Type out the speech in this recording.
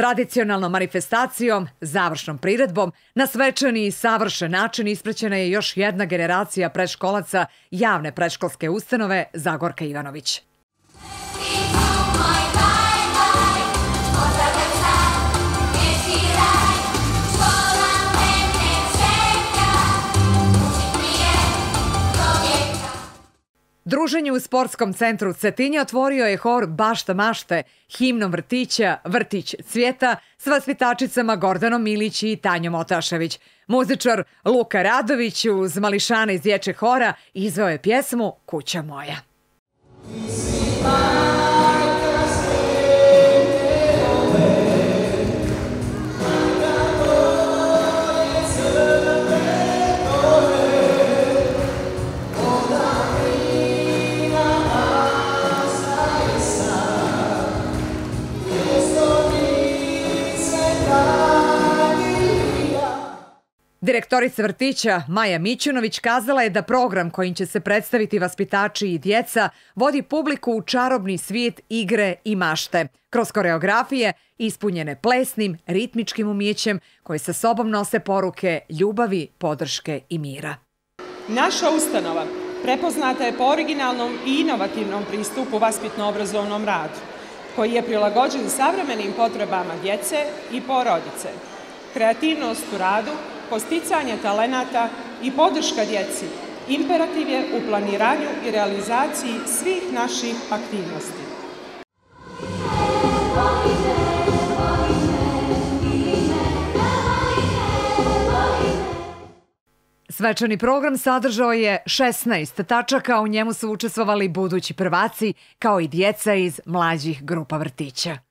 Tradicionalnom manifestacijom, završnom priredbom, na svečani i savršen način ispraćena je još jedna generacija predškolaca javne predškolske ustanove Zagorka Ivanović. Druženje u sportskom centru Cetinje otvorio je hor Bašta mašte, himnom vrtića Vrtić cvjeta s vaspitačicama Gordanom Milić i Tanjom Otašević. Muzičar Luka Radović uz mališane iz dječjeg hora izveo je pjesmu Kuća moja. Direktorica vrtića Maja Mićunović kazala je da program kojim će se predstaviti vaspitači i djeca vodi publiku u čarobni svijet igre i mašte, kroz koreografije ispunjene plesnim, ritmičkim umijećem koje sa sobom nose poruke ljubavi, podrške i mira. Naša ustanova prepoznata je po originalnom i inovativnom pristupu vaspitno-obrazovnom radu, koji je prilagođen savremenim potrebama djece i porodice. Kreativnost u radu, posticanje talenata i podrška djeci imperativ je u planiranju i realizaciji svih naših aktivnosti. Svečani program sadržao je 16 tačaka, u njemu su učestvovali budući prvaci kao i djeca iz mlađih grupa vrtića.